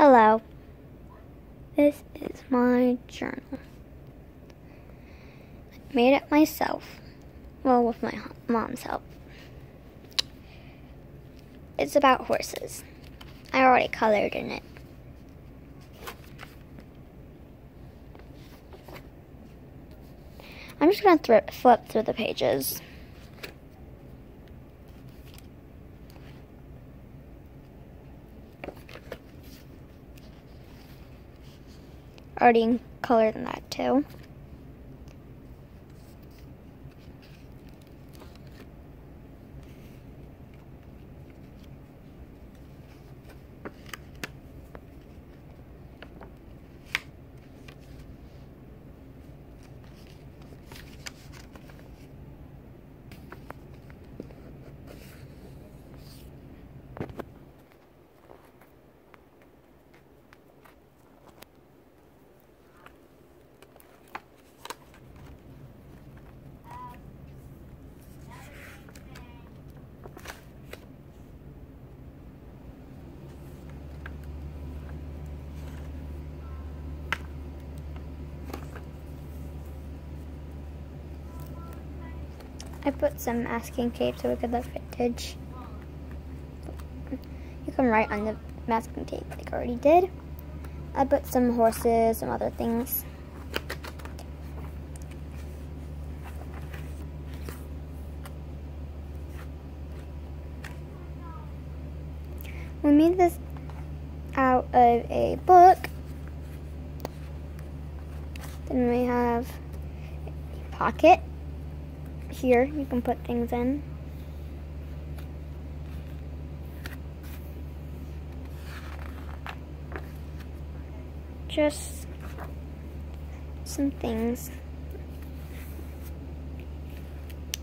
Hello. This is my journal. I made it myself. Well, with my mom's help. It's about horses. I already colored in it. I'm just going to flip through the pages. Already colored in that too. I put some masking tape so we could look vintage. You can write on the masking tape like I already did. I put some horses, some other things. We made this out of a book. Then we have a pocket. Here, you can put things in. Just some things.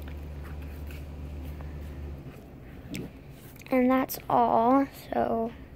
And that's all, so